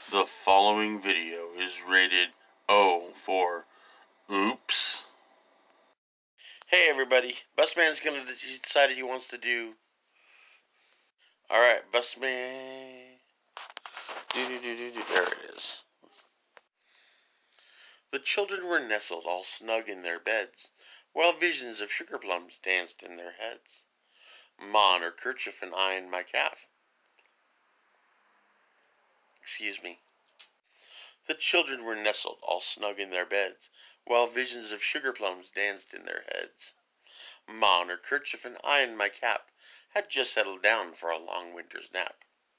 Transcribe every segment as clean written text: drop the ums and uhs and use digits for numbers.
The following video is rated O for Oops. Hey everybody, Busman's gonna decided he wants to do. Alright, Busman. There it is. The children were nestled all snug in their beds, while visions of sugar plums danced in their heads. Ma on her kerchief and I in my calf. Excuse me. The children were nestled all snug in their beds, while visions of sugar plums danced in their heads. Ma on her kerchief and I in my cap had just settled down for a long winter's nap.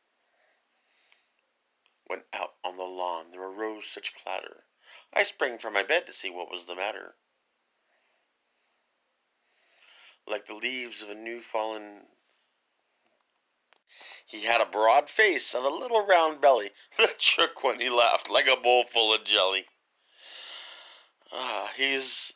When out on the lawn there arose such clatter, I sprang from my bed to see what was the matter. Like the leaves of a new fallen, he had a broad face and a little round belly that shook when he laughed like a bowl full of jelly. He's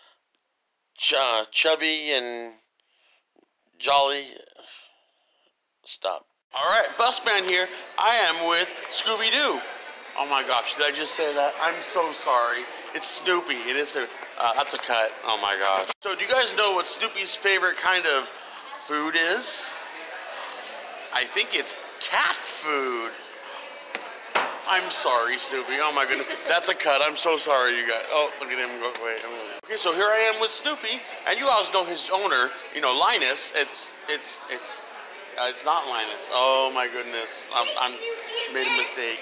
chubby and jolly. Stop. Alright, Busman here. I am with Scooby-Doo. Oh my gosh, did I just say that? I'm so sorry. It's Snoopy. It is Snoopy. That's a cut. Oh my gosh. So do you guys know what Snoopy's favorite kind of food is? I think it's cat food. I'm sorry, Snoopy. Oh my goodness. That's a cut. I'm so sorry, you guys. Oh, look at him go. Wait. Okay, so here I am with Snoopy, and you guys know his owner, Linus. It's not Linus. Oh my goodness. I'm made a mistake.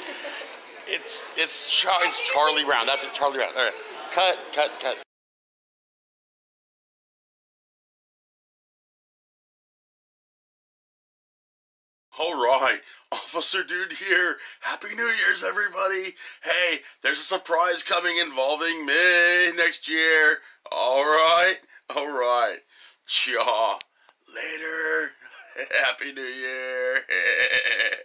It's Charlie Brown. That's it, Charlie Brown. All right. Cut. Alright, Officer Dude here. Happy New Year's, everybody. Hey, there's a surprise coming involving me next year. Alright. Chaw. Later. Happy New Year.